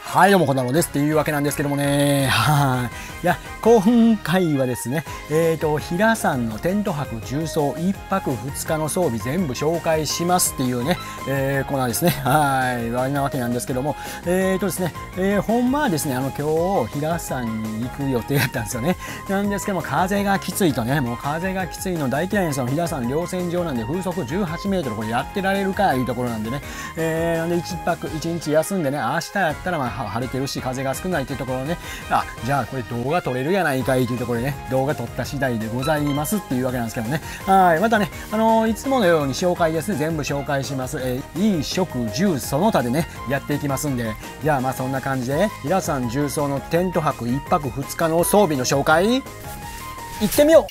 はい、どうも、こんなのですっていうわけなんですけどもね。はい。いや、今回はですね、平さんのテント泊重装1泊2日の装備全部紹介しますっていうね、コーナーですね。はい。なわけなんですけども、ですね、ほんまはですね、今日、平さんに行く予定だったんですよね。なんですけども、風がきついとね、もう風がきついの大嫌いなんですよ。平さん稜線上なんで、風速18メートル、これやってられるかいうところなんでね、なんで1泊1日休んでね、明日やったらまあ晴れてるし風が少ないというところをね、じゃあこれ動画撮れるやないかいというところでね、動画撮った次第でございますっていうわけなんですけどね。はい。またね、いつものように紹介ですね、全部紹介します。いい食住その他でね、やっていきますんで、じゃあまあそんな感じで、平さん重装のテント泊1泊2日の装備の紹介、いってみよう。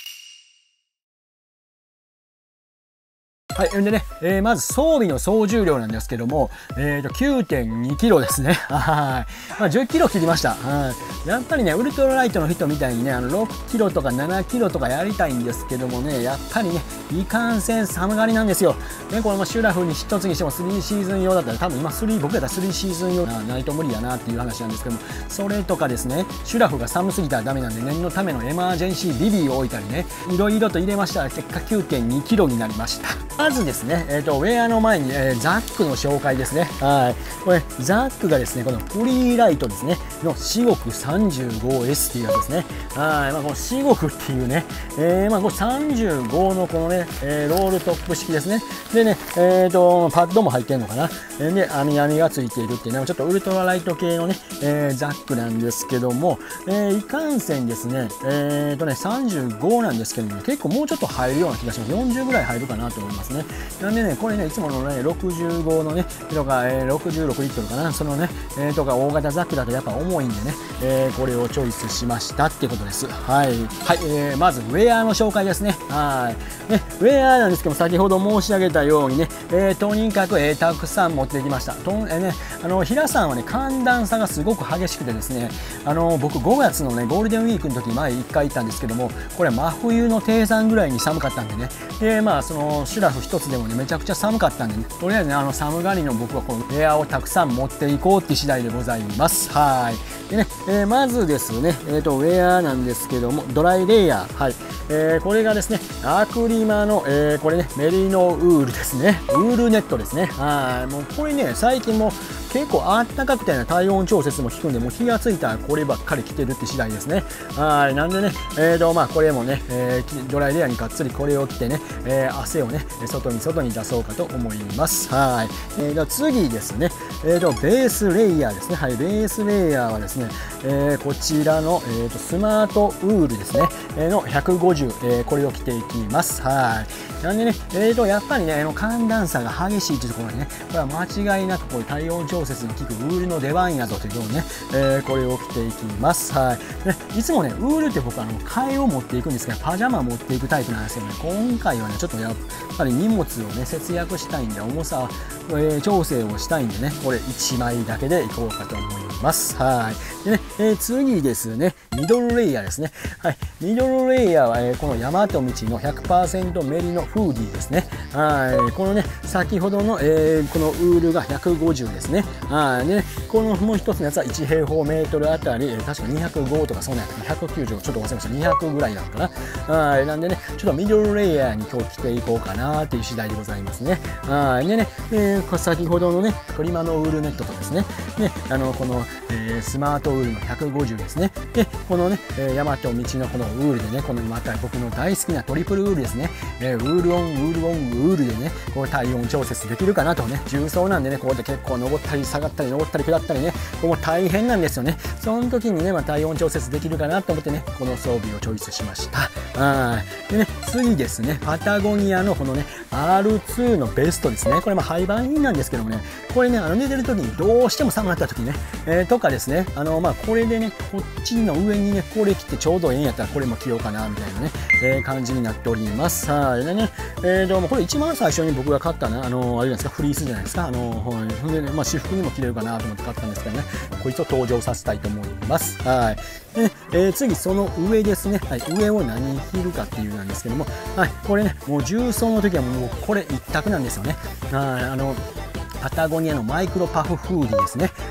はい。んでね、まず装備の総重量なんですけども、9.2 キロですね。はい。まあ、10キロ切りました。はい。やっぱりね、ウルトラライトの人みたいにね、6キロとか7キロとかやりたいんですけどもね、やっぱりね、いかんせん寒がりなんですよ。ね、これもシュラフに一つにしても3シーズン用だったら、多分今僕やったら3シーズン用ないと無理やなっていう話なんですけども、それとかですね、シュラフが寒すぎたらダメなんで、念のためのエマージェンシービビーを置いたりね、いろいろと入れましたら、結果 9.2 キロになりました。まずですね、ウェアの前に、ザックの紹介ですね。はい。これ、ザックがですね、このフリーライトですね、の至極 35S っていうやつですね。はい。まあ、この至極っていうね、まあ、これ35のこのね、ロールトップ式ですね。でね、パッドも入ってんのかな。で、網がついているっていうね、ちょっとウルトラライト系のね、ザックなんですけども、いかんせんですね、35なんですけども、結構もうちょっと入るような気がします。40ぐらい入るかなと思いますね。なんでね、これね、いつものね、65のね、とか、66リットルかな、そのね、とか大型ザックだとやっぱ重いんでね、これをチョイスしましたってことです。はい。はい、まず、ウェアの紹介ですね。はい。ね、ウェアなんですけども、先ほど申し上げたようにね、とにかく、たくさん持ってきました。平さんはね、寒暖差がすごく激しくてですね、僕5月のね、ゴールデンウィークの時前1回行ったんですけども、これ真冬の低山ぐらいに寒かったんでね、で、まあ、その、シュラフ一つでもね、めちゃくちゃ寒かったんでね、とりあえずね、寒がりの僕はこのウェアをたくさん持っていこうって次第でございます。はい。でね、まずですね、ウェアなんですけども、ドライレイヤー。はい。これがですね、アクリマの、これね、メリノウールですね。ウールネットですね。はい。もうこれね、最近も結構あったかくてね、体温調節も効くんで、もう気がついたらこればっかり着てるって次第ですね。はい。なんでね、まあ、これもね、ドライレイヤーにがっつりこれを着てね、汗をね、外に出そうかと思います。はい。では次ですね、ベースレイヤーですね。はい。ベースレイヤーはですね、こちらの、スマートウールですね、の150、これを着ていきます。はい。なんでね、やっぱりね、寒暖差が激しいというところにね、これは間違いなくこういう体温調節の効くウールの出番やぞということでね、これを着ていきます。はい。ね、いつもね、ウールって僕替えを持っていくんですけど、パジャマ持っていくタイプなんですけどね、今回はね、ちょっとやっぱり荷物をね、節約したいんで、重さ、調整をしたいんでね、これ1枚だけでいこうかと思います。はい。でね、次ですね、ミドルレイヤーですね。はい。ミドルレイヤーは、この大和道の 100% メリノフーディーですね。はい。このね、先ほどの、このウールが150ですね。はい。ね、このもう一つのやつは1平方メートルあたり、確か205とかそんなんやったか190、ちょっと忘れました。200ぐらいなのかな。はい。なんでね、ちょっとミドルレイヤーに今日着ていこうかなっていう次第でございますね。はい。でね、先ほどのね、トリマのウールネットとですね、ね、この、スマートウールの150ですね。で、このね、大和道のこのウールでね、このまた僕の大好きなトリプルウールですね。ウールオン、ウールオン、ウールでね、こう体温調節できるかなとね、重装なんでね、こうやって結構登ったり下がったり登ったり下ったりね、ここも大変なんですよね。その時にね、まあ、体温調節できるかなと思ってね、この装備をチョイスしました。はい。でね、次ですね、パタゴニアのこのね、R2 のベストですね。これまあ廃盤品なんですけどもね、これね、寝てる時にどうしても寒くなった時ね、とかですね、まあ、これでね、こっちの上にね、これ着てちょうどええんやったらこれも着ようかな、みたいなね、感じになっております。はい。でね、これ一番最初に僕が買ったね、あれじゃないですか、フリースじゃないですか。でね、まあ、私服にも着れるかなと思って買ったんですけどね、こいつを登場させたいと思います。はい。で、次、その上ですね。はい。上を何着るかっていうなんですけども、はい。これね、もう重装の時はもうこれ一択なんですよね。はい。パタゴニアのマイクロパフフーディーですね。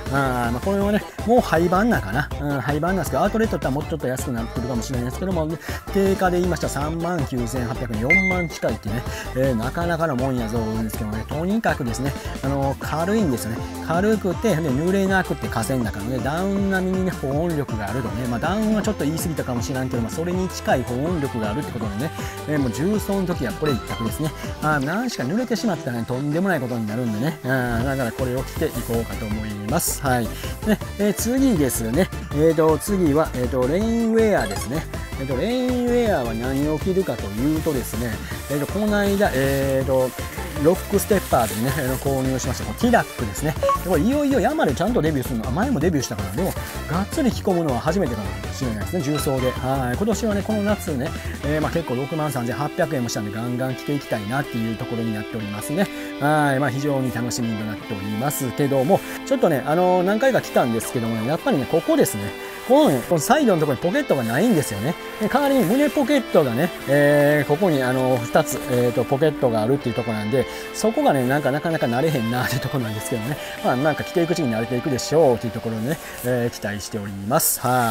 これはね、もう廃盤なんかな。廃盤なんですけど、アウトレットだったらもうちょっと安くなってるかもしれないですけども、定価で言いましたら39,800円、4万近いってね、なかなかのもんやぞんですけどね、とにかくですね、軽いんですよね。軽くて、で濡れなくて河川だからね、ダウン並みにね、保温力があるとね、ダウンはちょっと言い過ぎたかもしれんけど、それに近い保温力があるってことでね、もう重曹の時はこれ一択ですね。何しか濡れてしまったらね、とんでもないことになるんでね、だからこれを着ていこうかと思います。はい。で、次ですね、次は、レインウェアですね。レインウェアは何を着るかというとですね、この間、ロックステッパーでね、購入しました、ティラックですね。これいよいよ山でちゃんとデビューするのは、前もデビューしたから、でも、がっつり着込むのは初めてかもしれないですね、重曹で。今年はね、この夏ね、結構63,800円もしたんで、ガンガン着ていきたいなっていうところになっておりますね。非常に楽しみとなっておりますけども、ちょっとね、何回か来たんですけどもね、やっぱりね、ここですね。このサイドのところにポケットがないんですよね。代わりに胸ポケットがね、ここに2つ、ポケットがあるっていうところなんで、そこがね、なかなか慣れへんなっていうところなんですけどね。なんか着ていくうちに慣れていくでしょうっていうところでね、期待しております。はい。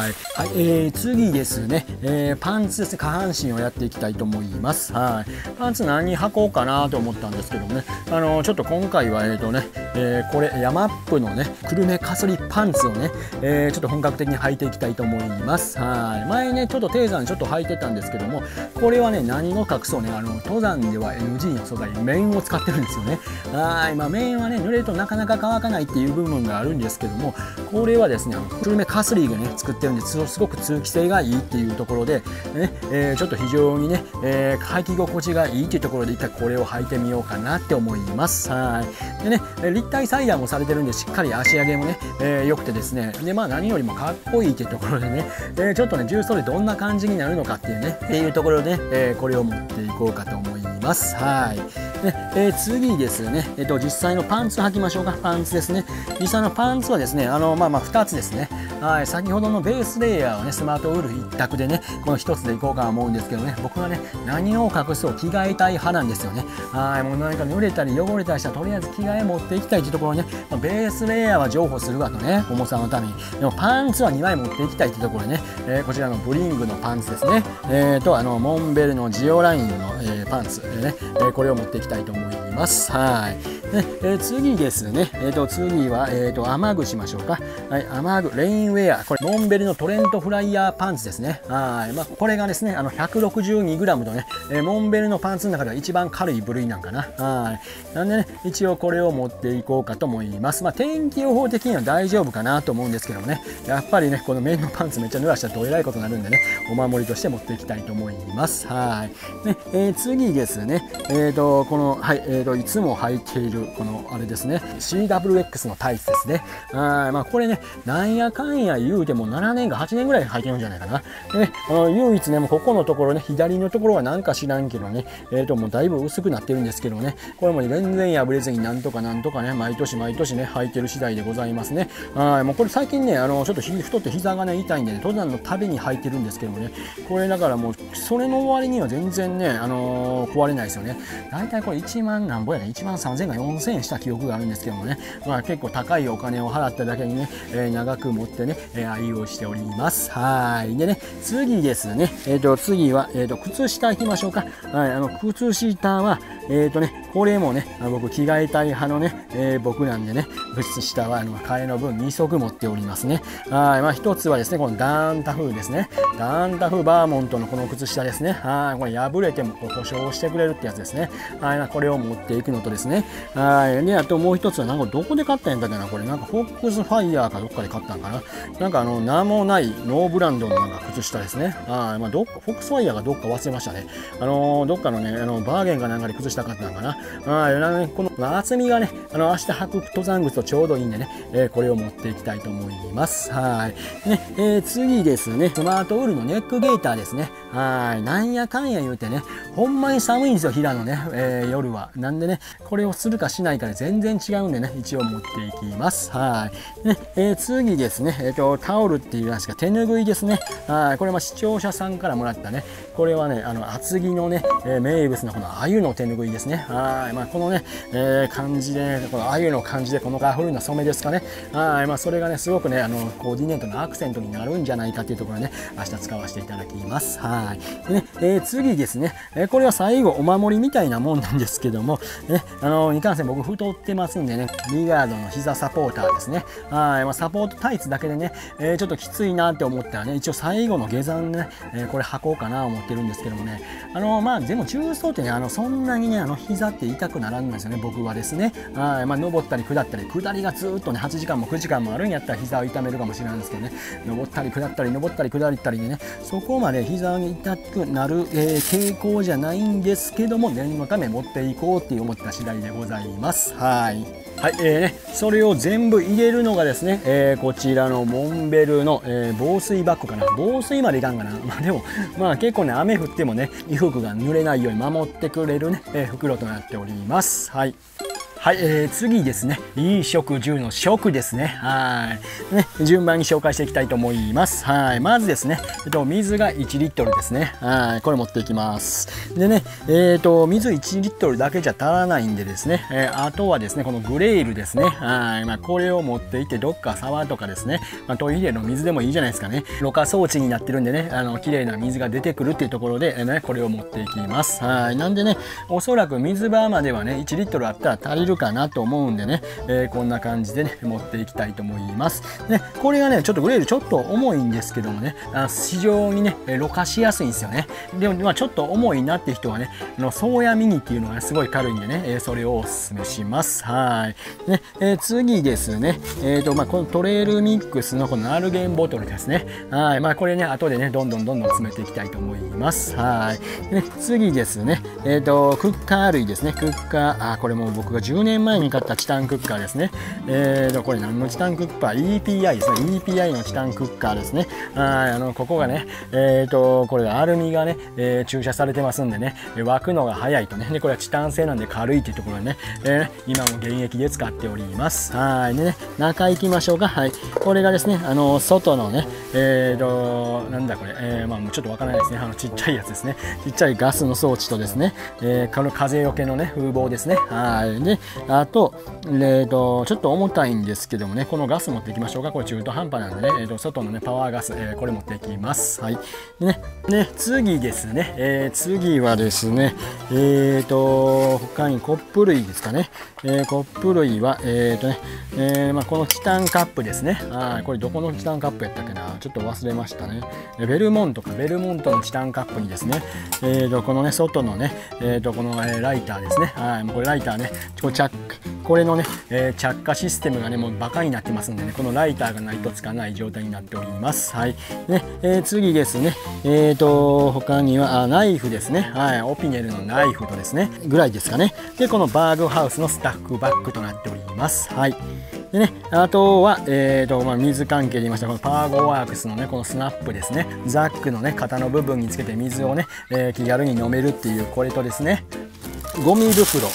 次ですね、パンツですね、下半身をやっていきたいと思います。はい。パンツ何履こうかなと思ったんですけどね、ちょっと今回はこれ、ヤマップのね、久留米かすりパンツをね、ちょっと本格的に履いていきたいと思います。はい。前ね、ちょっと低山ちょっと履いてたんですけども、これはね、何を隠そうね、登山では NG の素材、綿を使ってるんですよね。綿はね、濡れるとなかなか乾かないっていう部分があるんですけども、これはですね、久留米かすりがね、作ってるんで、すごく通気性がいいっていうところで、ね、ちょっと非常にね、履き心地がいいっていうところで、一回これを履いてみようかなって思います。はい。でね、立体裁断もされてるんで、しっかり足上げもね、良くてですね、で、何よりもかっこいいっていうところでね、ちょっとね、重曹でどんな感じになるのかっていうね、っていうところで、これを持っていこうかと思います。はい。次ですね、実際のパンツ履きましょうか。パンツですね。実際のパンツはですね、2つですね。はい、先ほどのベースレイヤーをね、スマートウール一択でね、この1つでいこうかと思うんですけどね、僕はね、何を隠そう着替えたい派なんですよね。はい、もう何か濡れたり汚れたりしたら、とりあえず着替え持っていきたいというところね、ベースレイヤーは譲歩するわとね、重さのために。でもパンツは2枚持っていきたいというところでね、こちらのブリングのパンツですね。モンベルのジオラインの、パンツでね、これを持っていきたいと思います。はい。次ですね。次は、雨具しましょうか。はい、雨具、レインウェア。これ、モンベルのトレントフライヤーパンツですね。はい。これがですね、162g のね、モンベルのパンツの中では一番軽い部類なんかな。はい。なんでね、一応これを持っていこうかと思います。天気予報的には大丈夫かなと思うんですけどもね、やっぱりね、この綿のパンツめっちゃ濡らしたらどえらいことになるんでね、お守りとして持っていきたいと思います。はい。次ですね、この、はい、いつも履いている、この、あれですね、CWX のタイツですね。これね、なんやかんや言うても7年か8年ぐらい履いてるんじゃないかな。でね、唯一ね、もうここのところね、左のところはなんか知らんけどね、もうだいぶ薄くなってるんですけどね、これも全然破れずになんとかね、毎年ね、履いてる次第でございますね。もうこれ最近ね、ちょっと太って膝がね、痛いんでね、登山のたびに履いてるんですけどもね、これだからもう、それの割には全然ね、壊れないですよね。大体これ1万なんぼやね、1万3000か4000円した記憶があるんですけどもね、結構高いお金を払っただけにね、長く持ってね、愛用しております。はい。でね、次ですね、次は、靴下いきましょうか。はい、靴下は、これもね、僕着替えたい派のね、僕なんでね、靴下は替えの分2足持っておりますね。はい。一つはですね、このダーンタフですね。ダーンタフバーモントのこの靴下ですね。はい。これ破れても保証してくれるってやつですね。はい。これを持っていくのとですね。はい。で、あともう一つは、なんかどこで買ったんやったっけな、これ。なんかフォックスファイヤーかどっかで買ったんかな。なんか名もないノーブランドのなんか靴下ですね。はい。フォックスファイヤーがどっか忘れましたね。どっかのね、バーゲンかなんかで靴下買ったんかな。はい。この厚みがね、明日履く登山靴とちょうどいいんでね、これを持っていきたいと思います。はい。ね、次ですね、スマートウールのネックゲーターですね。はい。なんやかんや言うてね、ほんまに寒いんですよ、平野ね、夜は。なんでね、これをするかかしないかで全然違うんでね、一応持っていきます。はい。ね、次ですね、タオルっていうやつが手ぬぐいですね。はい。これ視聴者さんからもらったね、これはね、厚木のね、名物のこの鮎の手ぬぐいですね。はい。このね、感じで、この鮎の感じで、このガフルの染めですかね。はい。それがね、すごくね、コーディネートのアクセントになるんじゃないかっていうところでね、明日使わせていただきます。はい。でね、次ですね、これは最後お守りみたいなもんなんですけども、ね、いかんせん僕太ってますんでね、リガードの膝サポーターですね。はい。サポートタイツだけでね、ちょっときついなって思ったらね、一応最後の下山ね、これ履こうかなと思ってるんですけどもね、でも重曹ってね、そんなにね、膝って痛くならんのですよね、僕はですね。はい。登ったり下ったり、下りがずっとね、8時間も9時間もあるんやったら膝を痛めるかもしれないんですけどね、登ったり下ったり、登ったり下ったりでね、そこまで膝に痛くなる、傾向じゃないんですけども、念のため持っていこうって思った次第でございます。はい。はい、それを全部入れるのがですね、こちらのモンベルの、防水バッグかな。防水までいかんかな。でも、結構ね、雨降ってもね、衣服が濡れないように守ってくれるね、袋となっております。はい。はい、次ですね。いい食10の食ですね。はい。ね、順番に紹介していきたいと思います。はい。まずですね、水が1リットルですね。はい。これ持っていきます。でね、水1リットルだけじゃ足らないんでですね、あとはですね、このグレールですね。はい。これを持っていって、どっか沢とかですね、トイレの水でもいいじゃないですかね。ろ過装置になってるんでね、綺麗な水が出てくるっていうところで、ね、これを持っていきます。はい。なんでね、おそらく水場まではね、1リットルあったら足りるかなと思うんでね、こんな感じでね持っていきたいと思います。ね、これがねちょっとグレールちょっと重いんですけどもね、非常にねろ過しやすいんですよね。でもちょっと重いなって人はね、ソーヤミニっていうのがすごい軽いんでね、それをおすすめします。はい。ね、次ですね、このトレイルミックスのこのアルゲンボトルですね。はい。これね後でねどんどん詰めていきたいと思います。はい。ね、次ですね、クッカー類ですね。クッカー、これもう僕が10年前に買ったチタンクッカーですね。これ何のチタンクッカー ?EPI ですね。EPI のチタンクッカーですね。ここがね、これアルミがね、注射されてますんでね、沸くのが早いとね。で、これはチタン製なんで軽いっていうところでね、今も現役で使っております。はい。でね、中行きましょうか。はい。これがですね、外のね、なんだこれ、もうちょっとわからないですね。ちっちゃいやつですね。ちっちゃいガスの装置とですね、この風よけのね、風防ですね。はい。で、あと、ちょっと重たいんですけどもね、このガス持っていきましょうか。これ中途半端なんでね、外のね、パワーガス、これ持っていきます。はい。でね、次ですね、次はですね、他にコップ類ですかね。コップ類は、このチタンカップですね。これどこのチタンカップやったっけな。ちょっと忘れましたね。ベルモントのチタンカップにですね、このね、外のね、この、ライターですね。これライターね、これのね、着火システムがね、もうバカになってますんでね、このライターがないとつかない状態になっております。はい。ね、次ですね、他には、ナイフですね。オピネルのナイフとですね、ぐらいですかね。で、このバーグハウスのスタッフバッグとなっております。はい。でね、あとは、水関係で言いました、このパーゴワークスのね、このスナップですね。ザックのね、型の部分につけて水をね、気軽に飲めるっていう、これとですね、ゴミ袋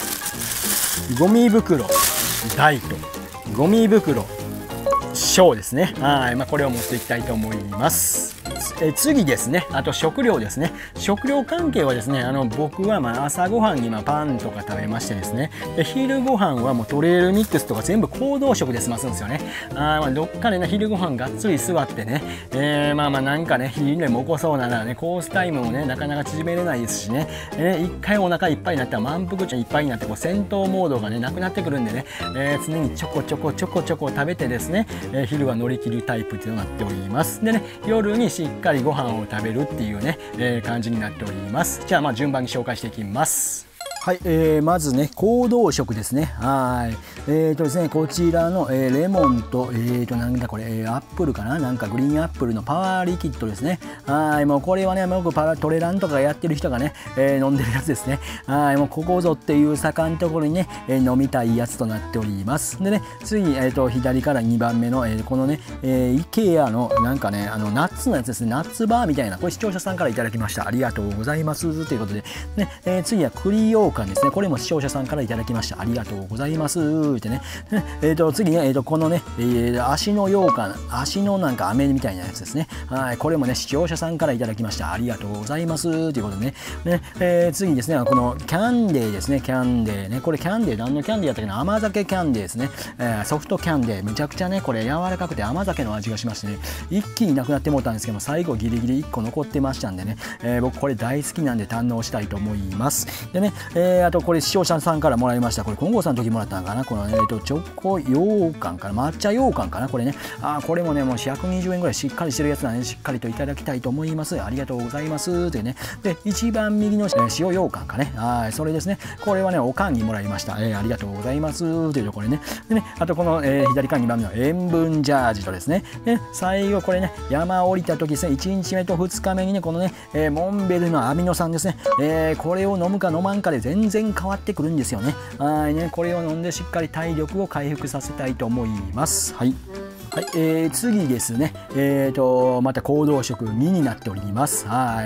大とゴミ袋小ですね。これを持っていきたいと思います。次ですね、あと食料ですね。食料関係はですね、僕は朝ごはんにパンとか食べましてですね、昼ごはんはもうトレイルミックスとか全部行動食で済ますんですよね。どっかでね、昼ごはんがっつり座ってね、なんかね、昼でも起こそうならね、コースタイムもね、なかなか縮めれないですしね、一回お腹いっぱいになったら満腹いっぱいになって、戦闘モードがね、なくなってくるんでね、常にちょこちょこ食べてですね、昼は乗り切るタイプとなっております。でね、夜にしっかりご飯を食べるっていうね、感じになっております。じゃあ順番に紹介していきます。はい、まずね、行動食ですね。ですね、こちらの、レモンと、なんだこれ、アップルかな、なんかグリーンアップルのパワーリキッドですね。もうこれはね、よくトレランとかやってる人がね、飲んでるやつですね。もうここぞっていう盛んところにね、飲みたいやつとなっております。でね、次、左から2番目の、このね、IKEA のなんかね、ナッツのやつですね、ナッツバーみたいな、これ視聴者さんからいただきました。ありがとうございます。ということで、ね、次は栗ヨー羊羹ですね。これも視聴者さんからいただきました。ありがとうございますってね。次ね、このね、足の羊羹、足のなんか飴みたいなやつですね。はい、これもね、視聴者さんからいただきました。ありがとうございますということでね。次ですね、このキャンデーですね。キャンデーね。これキャンデー、何のキャンデーやったっけな、甘酒キャンデーですね。ソフトキャンデー、むちゃくちゃね、これ柔らかくて甘酒の味がしましてね、一気になくなってもうたんですけども、最後ギリギリ1個残ってましたんでね、僕これ大好きなんで堪能したいと思います。でね、あとこれ視聴者さんからもらいました。これ金剛さんの時もらったのかな、このチョコ羊羹かな、抹茶羊羹かな、これね。これもね、もう120円ぐらいしっかりしてるやつなんで、しっかりといただきたいと思います。ありがとうございますというね。で、一番右の塩羊羹かね。それですね。これはね、おかんにもらいました。ありがとうございますというところね。でね、あとこの、左側2番目の塩分ジャージとですね。で、最後これね、山降りた時ですね、1日目と2日目にね、このね、モンベルのアミノ酸ですね。これを飲むか飲まんかで全然変わってくるんですよね。ね、これを飲んでしっかり体力を回復させたいと思います。はい。はい、次ですね。また行動食2になっております。はい。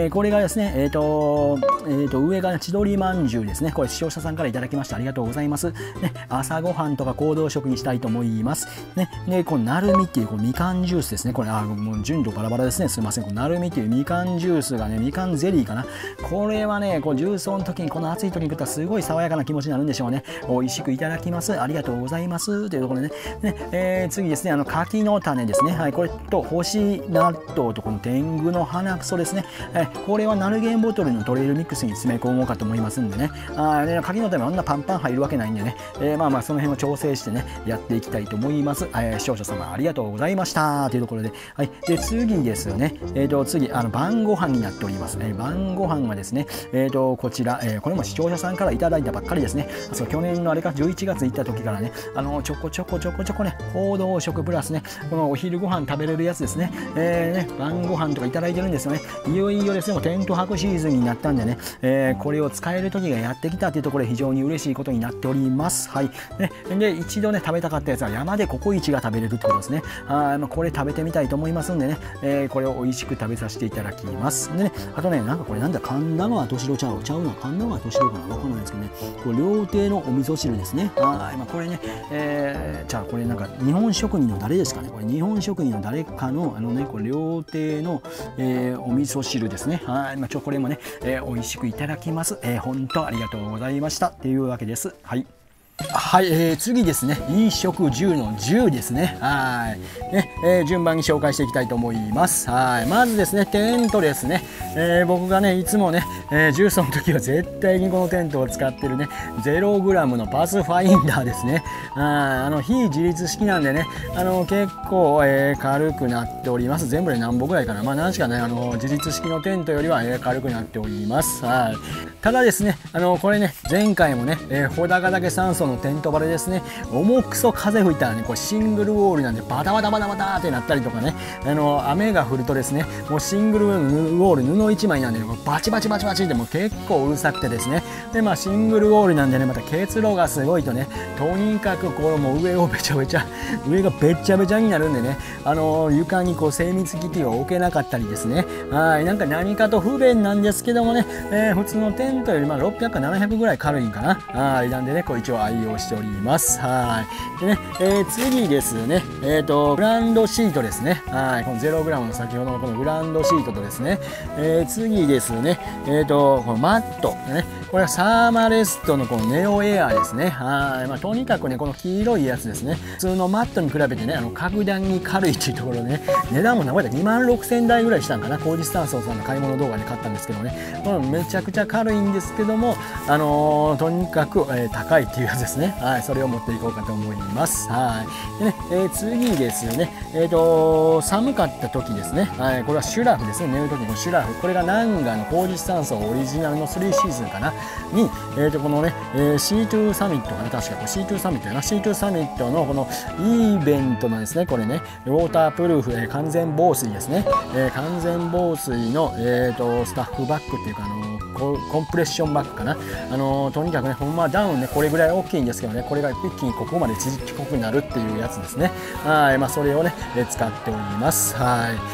これがですね、上が千鳥まんじゅうですね。これ視聴者さんからいただきました。ありがとうございます。ね、朝ごはんとか行動食にしたいと思います。ね、で、このなるみっていうこのみかんジュースですね。これ、もう純度バラバラですね。すいません。このなるみっていうみかんジュースがね、みかんゼリーかな。これはね、こう重曹の時に、この暑い時に食ったらすごい爽やかな気持ちになるんでしょうね。美味しくいただきます。ありがとうございます。というところでね。次ですね、柿の種ですね。はい、これと干し納豆とこの天狗の花くそですね。これはナルゲンボトルのトレイルミックスに詰め込もうかと思いますんでね。柿の種もあんなパンパン入るわけないんでね。まあその辺を調整してね、やっていきたいと思います。視聴者様ありがとうございましたというところで。はい。で、次ですよね。次、晩ご飯になっておりますね。晩ご飯はですね、こちら、これも視聴者さんからいただいたばっかりですね。去年のあれか、11月行った時からね、ちょこちょこね、行動食プラスね、このお昼ご飯食べれるやつですね。晩ご飯とかいただいてるんですよね。いよいよですね、もうテント泊シーズンになったんでね、これを使える時がやってきたというところで非常に嬉しいことになっております。はい。で、一度ね、食べたかったやつは山でココイチが食べれるってことですね。これ食べてみたいと思いますんでね、これを美味しく食べさせていただきます。でね、あとね、なんかこれなんだ、神田川敏郎ちゃうな、神田川敏郎かな、わかんないですけどね、これ料亭のお味噌汁ですね。これね、じゃあこれなんか日本職人の誰ですかね、これ日本職人の誰かのこれ料亭の、お味噌汁ですね。これもね、美味しくいただきます。本当ありがとうございましたっていうわけです。はい。はい、次ですね。飲食10の10ですね。はい。順番に紹介していきたいと思います。はい。まずですね、テントですね。僕がね、いつもね、重曹の時は絶対にこのテントを使ってるね、0g のパスファインダーですね。非自立式なんでね、結構、軽くなっております。全部で何本ぐらいかな。何しかね、自立式のテントよりは、軽くなっております。はい。ただですね、これね、前回もね、穂高岳山荘のテントバレですね、重くそ風吹いたらね、これシングルウォールなんでバタバタバタバタってなったりとかね、雨が降るとですね、もうシングルウォール布1枚なんで、バチバチバチバチってもう結構うるさくてですね、でシングルウォールなんでね、また結露がすごいとね、とにかくこれもう上がべちゃべちゃになるんでね、床にこう精密機器を置けなかったりですね、なんか何かと不便なんですけどもね、普通のテントより600か700ぐらい軽いんかな。なんでね、こう一応愛用しております。はい。でね、次ですね、グランドシートですね。はい。この 0g の先ほどのこのグランドシートとですね、次ですね、このマット、ね、これはサーマレストのこのネオエアですね。はい。とにかくね、この黄色いやつですね、普通のマットに比べてね、格段に軽いっていうところでね、値段も名古屋で26000円台ぐらいしたんかな。工事スタンソーさんの買い物動画で買ったんですけどね、これめちゃくちゃ軽いんですけども、とにかく、高いっていうやつですね。はい。それを持っていこうかと思います。はい。でね、次ですね、寒かった時ですね。はい。これはシュラフですね。寝る時のシュラフ。これがナンガの工事スタンソーオリジナルの3シーズンかな。に、このね、C2 サミットかな。確かこれ C2 サミットやな。C2 サミットのこのイベントのですね、これね、ウォータープルーフ、完全防水ですね。完全防水の、スタッフバッグっていうか、コンプレッションバッグかな。とにかくね、ほんまダウンね、これぐらい大きいんですけどね、これが一気にここまでちっこくなるっていうやつですね。はい。それをね、使っております。はい。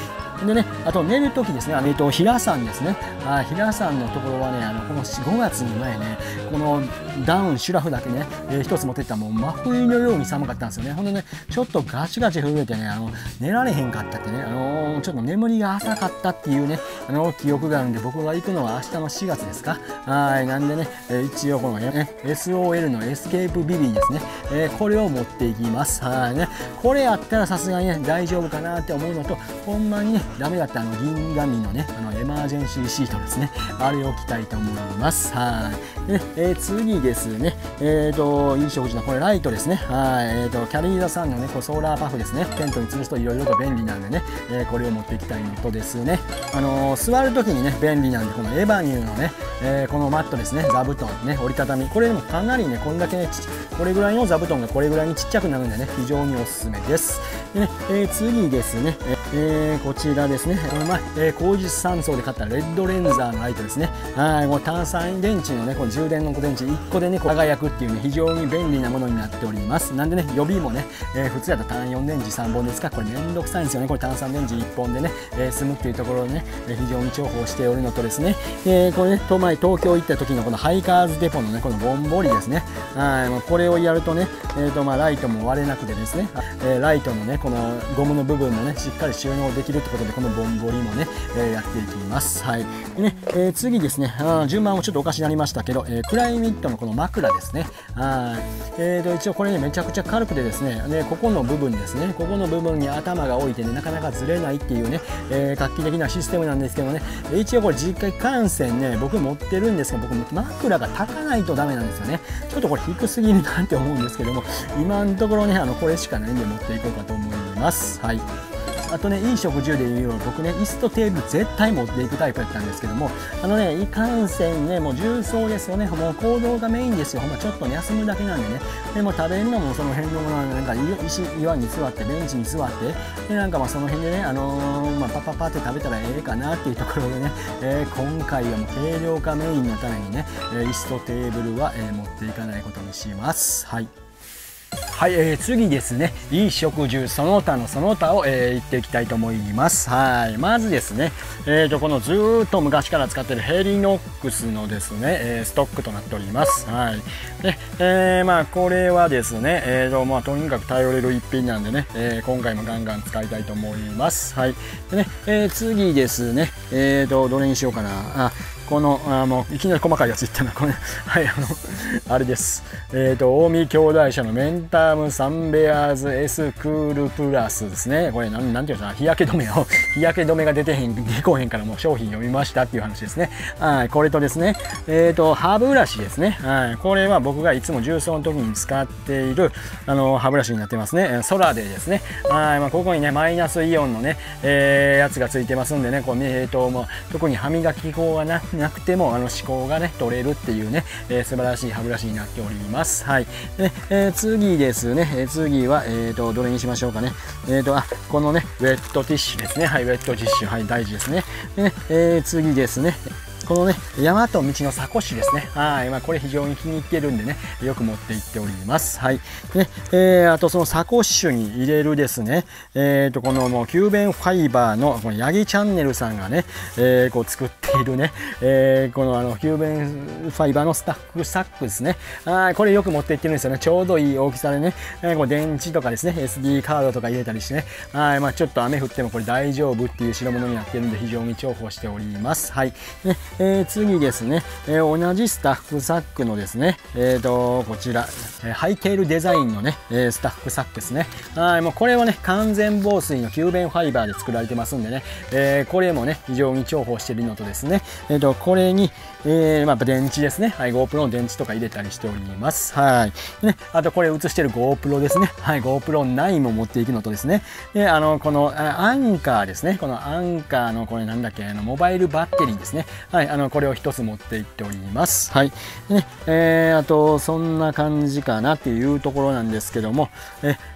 でね、あと寝るときですね、平さんですね。平さんのところはね、この5月に前ね、このダウン、シュラフだけね、一つ持ってったらもう真冬のように寒かったんですよね。ほんでね、ちょっとガチガチ震えてね、寝られへんかったってね、ちょっと眠りが浅かったっていうね、記憶があるんで、僕が行くのは明日の4月ですか。なんでね、一応このね、SOL のエスケープビビーですね、これを持っていきます。ね、これやったらさすがにね、大丈夫かなって思うのと、ほんまにね、ダメだった銀紙のね、エマージェンシーシートですね、あれを着たいと思います。で、次ですね、飲食時のこれライトですね。キャリーザさんのね、ソーラーパフですね、テントに吊るすといろいろと便利なんでね、これを持っていきたいのとですね、座るときにね、便利なんで、このエバニューのね、このマットですね、座布団ね、折りたたみ、これでもかなりね、こんだけね、これぐらいの座布団がこれぐらいにちっちゃくなるんでね、非常におすすめです。でね、次ですね、こちらですね、工事3層で買ったレッドレンザーのライトですね。この単三電池のね、この充電の電池1個でね、輝くっていうね、非常に便利なものになっております。なんでね、予備もね、普通だと単4電池3本ですか、これめんどくさいんですよね。これ単3電池1本でね、済むっていうところでね、非常に重宝しておるのとですね、これね、東京行った時のこのハイカーズデポのね、このボンボリですね。これをやるとね、ライトも割れなくてですね、ライトのね、このゴムの部分もね、しっかり収納できるってことで、このボンボリもね、やっていきます。でね、次ですね、順番もちょっとおかしになりましたけど、クライミットのこの枕ですね。一応これね、めちゃくちゃ軽くてですね、ここの部分ですね、ここの部分に頭が置いてね、なかなかずれないっていうね、画期的なシステムなんですけどね、一応これ実家観戦ね、僕持ってるんですけど、僕枕が高ないとダメなんですよね。ちょっとこれ低すぎるなって思うんですけども、今のところね、これしかないんで持っていこうかと思います。あとね、いい食住で言うよ、僕ね、椅子とテーブル絶対持っていくタイプやったんですけども、いかんせんね、もう重曹ですよね、もう行動がメインですよ、ちょっとね、休むだけなんでね、でも食べるのもその辺のなんか岩に座って、ベンチに座って、でなんかその辺でね、パッパッパって食べたらええかなっていうところでね、今回はもう軽量化メインのためにね、椅子とテーブルは、持っていかないことにします。次ですね、いい食住その他のその他を、言っていきたいと思います。まずですね、このずーっと昔から使っているヘリノックスのですね、ストックとなっております。で、これはですね、とにかく頼れる一品なんでね、今回もガンガン使いたいと思います。でね、次ですね、どれにしようかな。このもういきなり細かいやつ言ったな、これあれです、近江兄弟社のメンタームサンベアーズ S クールプラスですね。これなんていうんですか、日焼け止めが出こへんからもう商品読みましたっていう話ですね。これとですね、歯ブラシですね。これは僕がいつも重曹の時に使っている歯ブラシになってますね。ソラデですね。ここにねマイナスイオンのね、やつがついてますんでね、こう特に歯磨き粉がなくても歯垢がね取れるっていうね、素晴らしい歯ブラシになっております。次ですね、次はどれにしましょうかね。このねウェットティッシュですね。ウェットティッシュ大事ですね。次ですね、このね大和道のサコッシュですね。これ非常に気に入ってるんでね、よく持って行っております。あとそのサコッシュに入れるですね、このもうキューベンファイバーのこのヤギチャンネルさんがね、こう作っているね、このキューベンファイバーのスタッフサックですね。これよく持って行ってるんですよね。ちょうどいい大きさでね、こう電池とかですね、SD カードとか入れたりしてね、ちょっと雨降ってもこれ大丈夫っていう代物になってるんで非常に重宝しております。次ですね、同じスタッフサックのですね、こちら、ハイテールデザインのね、スタッフサックですね。もうこれはね、完全防水のキューベンファイバーで作られてますんでね、これもね、非常に重宝しているのとですね、これに、電池ですね、GoPro の電池とか入れたりしております。あとこれ映してる GoPro ですね、GoPro 9も持っていくのとですね、でこのアンカーですね、このアンカーのこれなんだっけ、モバイルバッテリーですね。これを一つ持っていっております。あとそんな感じかなっていうところなんですけども、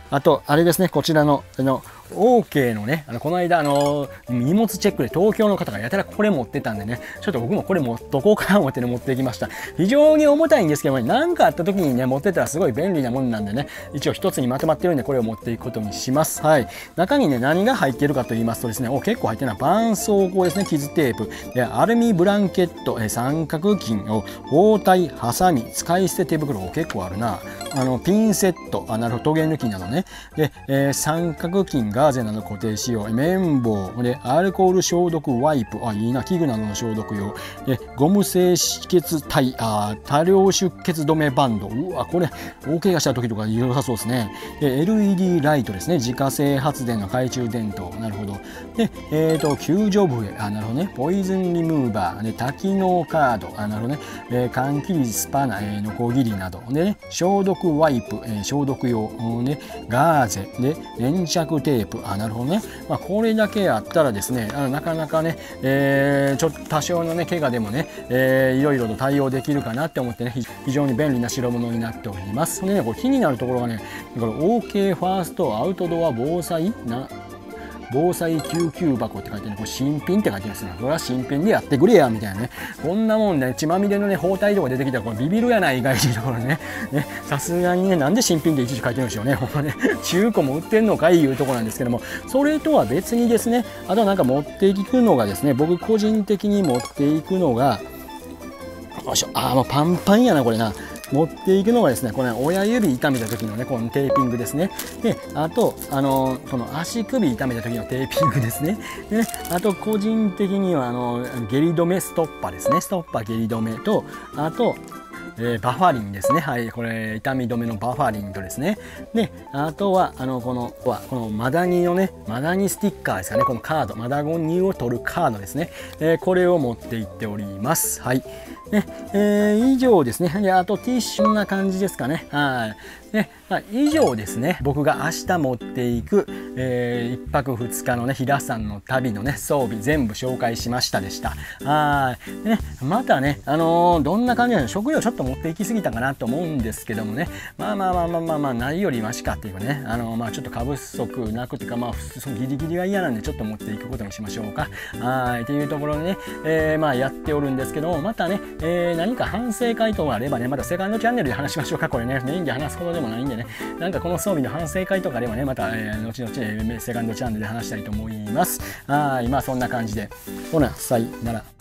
あと、あれですね、こちらの、OK のね、この間、荷物チェックで東京の方がやたらこれ持ってたんでね、ちょっと僕もこれ持っとこうかな思ってね、持ってきました。非常に重たいんですけどね、なんかあった時にね、持ってたらすごい便利なものなんでね、一応一つにまとまってるんで、これを持っていくことにします。はい。中にね、何が入ってるかと言いますとですね、結構入ってるのは、絆創膏ですね、傷テープ、アルミブランケット、三角巾を、包帯、ハサミ、使い捨て手袋、結構あるな。ピンセット、なるほど、トゲ抜きなどね。で、三角巾、ガーゼなど固定仕様、綿棒、で、アルコール消毒ワイプ、いいな、器具などの消毒用、で、ゴム製止血帯、多量出血止めバンド、うわ、これ、大怪我した時とか良さそうですね。で、LED ライトですね、自家製発電の懐中電灯、なるほど。で、救助笛、なるほどね、ポイズンリムーバー、で、多機能カード、なるほどね、換気率スパナ、ノコギリなど、でね、消毒ワイプ、消毒用、ね、ガーゼ、で、粘着テープ、なるほどね。これだけあったらですね、なかなかね、ちょっと多少のね、怪我でもね、いろいろと対応できるかなって思ってね、非常に便利な代物になっております。でね、これ気になるところがね、これ OK ファーストアウトドア防災救急箱って書いてね、これ新品って書いてるんですよ。これは新品でやってくれやみたいなね。こんなもんね、血まみれのね、包帯とか出てきたらこれビビるやないかいっていうところね。さすがにね、なんで新品でいちいち書いてるんでしょうね。ほんまね、中古も売ってんのかいいうところなんですけども、それとは別にですね、あとなんか持っていくのがですね、僕個人的に持っていくのが、よいしょ、もうパンパンやな、これな。持っていくのがですね、これ、親指痛めた時のね、このテーピングですね。で、あと、この足首痛めた時のテーピングですね。でね、あと、個人的には、下痢止めストッパですね。ストッパ下痢止めと、あと、バファリンですね。はい、これ、痛み止めのバファリンとですね。で、あとは、このマダニのね、マダニスティッカーですかね。このカード、マダニを取るカードですね。これを持っていっております。はい。以上ですね。で、あとティッシュこんな感じですかね。はい。で、以上ですね。僕が明日持っていく、1泊2日のね、飛騨山の旅のね、装備全部紹介しましたでした。はい。でね、またね、どんな感じなの、食料ちょっと持っていきすぎたかなと思うんですけどもね、まあ、ないよりマシかっていうかね、ちょっと過不足なくっていうか、ギリギリが嫌なんで、ちょっと持っていくことにしましょうか。はい。っていうところでね、やっておるんですけども、またね、何か反省会とかあればね、またセカンドチャンネルで話しましょうか。これね、メインで話すことでもないんでね、なんかこの装備の反省会とかではね、また、後々、セカンドチャンネルで話したいと思います。はい、そんな感じで。ほな、さいなら。